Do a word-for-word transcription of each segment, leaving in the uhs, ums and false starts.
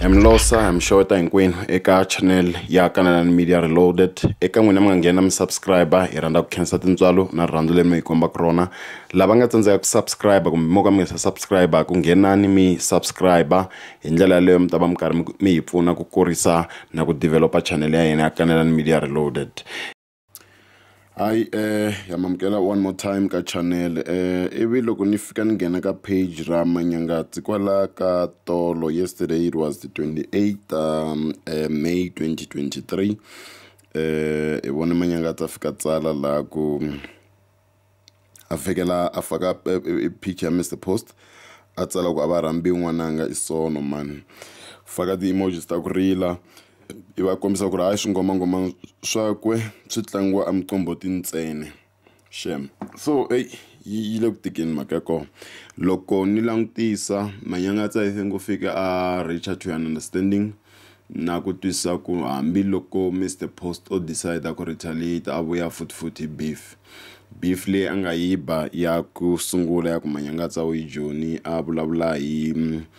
Emlosa emshota hinkwenu eka channel ya Kanana Media Reloaded. Eka n'wina mi nga nghena mi subscriber hi rhandza ku khensa tintswalo na rirhandzu leri mi hi kombaka rona. Lava nga tsandzeka ku subscribe kumbe mo ka mi nga subscribe ku nghenani mi subscriber hi ndlela leyo mi ta va mi karhi mi hi pfuna ku kurisa na ku developa channel ya hina ya Kanana Media Reloaded. Hi, eh yamamkela one more time ka channel. Eh ivi loko ni fika ni nghena ka page ra Mangantsi kwala ka tolo. Yesterday it was the twenty-eighth um, uh, May twenty twenty-three. Eh i vona Mangantsi afika tsala la ku afikela afaka picture Mister Post atsala ku avarambi n'wananga isono man. Faka ti emojis ta ku rila. Iwa kombisa ku ri hayi swingomangoma swakwe swi tlangiwa amqombotini ntsene shem. So hey yi le ku tikeni mhaka ko loko ni langutisa Mangantsi I think u fika a reach to an understanding na ku twisa ku hambi loko Mister Post o decide ku retaliate a vuya futhi futhi beef beef leyi a nga yiba ya ku sungula ya ku Mangantsi a wi joni a vulavula hi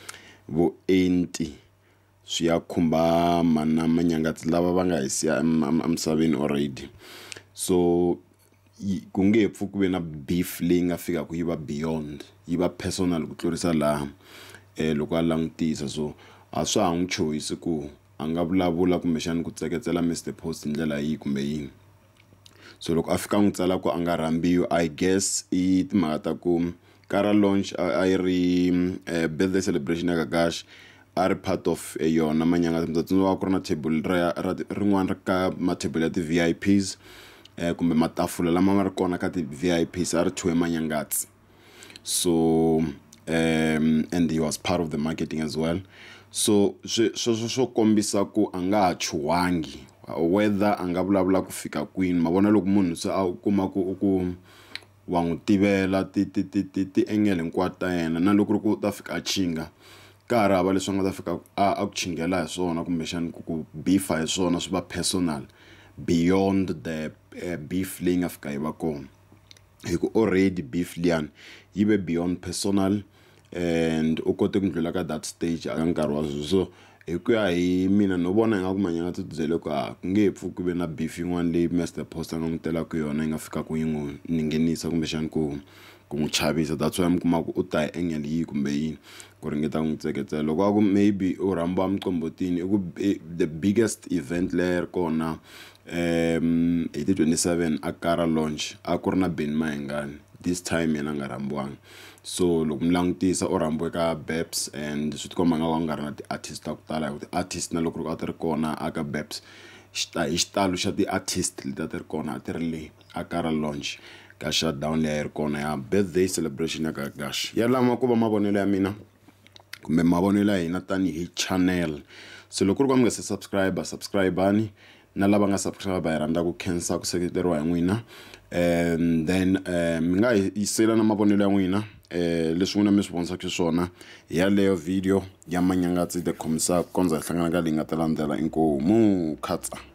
vuenti swi ya khumba mana Mangantsi lava va nga hisiya emsaveni already. So ku nge pfu ku ve na beef leyi nga fika ku yiva beyond yiva personal ku tlurisa laha eh loko a langutisa. So a swa ha n'wi choice ku a nga vulavula kumbexani ku tseketsela Mister Post ndlela yi kumbe yini. So loko a fika n'wi tsala ku a nga rambiwi I guess i timhaka ta ku kara launch a yi ri birthday celebration ya Gagash are part of a yona Mangantsi mtsatsinzo ku ri na table ra rin'wana ka ma table ya ti V I Ps eh kumbe matafula lama ma ri kona ka ti V I Ps a ri thwe Mangantsi. So um and he was part of the marketing as well. So swo swo kombisa ku anga ha chuwangi whether anga vulavula ku fika kwini mavona loko munhu se a kuma ku ku wa n'wi tivela ti ti ti ti engele hinkwato ta yena na loko ku ta fika a chinga ka rava leswi nga ta fika a ku chingela hi swona kumbexani ku ku beefa hi swona swi va personal beyond the uh, beef leyi nga fika yi va kona hi ku already beef liyani yi ve beyond personal and u kote ku ndlula ka that stage aka nkarhi wa sweswo. So hi ku ya hi mina no vona nga ku Mangantsi byele ku a ku nge pfu ku ve na beef yin'wana leyi Mister Post a nga n'wi tela ku yona yi nga fika ku yi n'wi ningenisa kumbexani ku ku n'wi chavisa. That's why mi kuma ku u ta hi engele yi kumbe yini ku ringeta ku n'wi tseketsela loko a ku maybe u rhamba mqombotini i ku the biggest event leyi kona um hi ti twenty-seven a kara launch a ku ri na Ben Mayengani this time yena nga rambiwanga. So loko mi langutisa u rambiwe ka Beps and swi tikomba nga nga ri na ti artist ta ku tala hi ti artist na loko a ti ri kona aka Beps xita hi xitalo xa ti artist leti a ti ri kona a ti ri le a kara launch ka shutdown leyi a yi ri kona ya birthday celebration ya Gagash. Ya lama ku va mavonelo ya mina kumbe mavonelo ya hina tanihi channel. So loko ri kwa mi nga se subscribe subscribe-ani na lava nga subscribe hi rhandza ku khensa ku seketeriwa hi n'wina and then mi nga yisela na mavonelo ya n'wina eh leswi n'wina mi swi vonisaka swona hi yaleyo video ya Mangantsi the khomisa kondza hi hlangana ka leyi nga ta landzela inkomu khatsa.